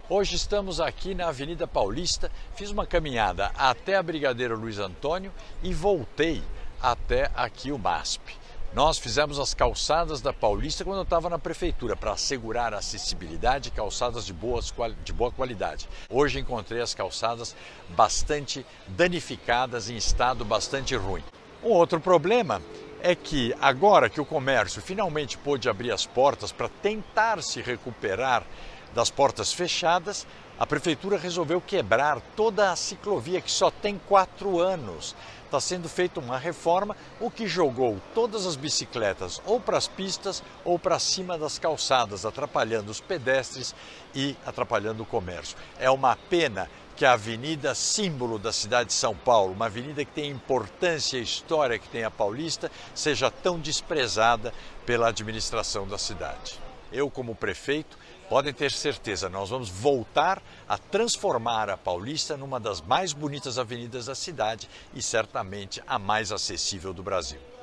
Hoje estamos aqui na Avenida Paulista, fiz uma caminhada até a Brigadeiro Luiz Antônio e voltei até aqui o MASP. Nós fizemos as calçadas da Paulista quando eu estava na prefeitura, para assegurar a acessibilidade e calçadas de boa qualidade. Hoje encontrei as calçadas bastante danificadas, em estado bastante ruim. Um outro problema é que agora que o comércio finalmente pôde abrir as portas para tentar se recuperar das portas fechadas, a prefeitura resolveu quebrar toda a ciclovia que só tem 4 anos. Está sendo feita uma reforma, o que jogou todas as bicicletas ou para as pistas ou para cima das calçadas, atrapalhando os pedestres e atrapalhando o comércio. É uma pena que a avenida símbolo da cidade de São Paulo, uma avenida que tem importância e história que tem a Paulista, seja tão desprezada pela administração da cidade. Eu, como prefeito, podem ter certeza, nós vamos voltar a transformar a Paulista numa das mais bonitas avenidas da cidade e certamente a mais acessível do Brasil.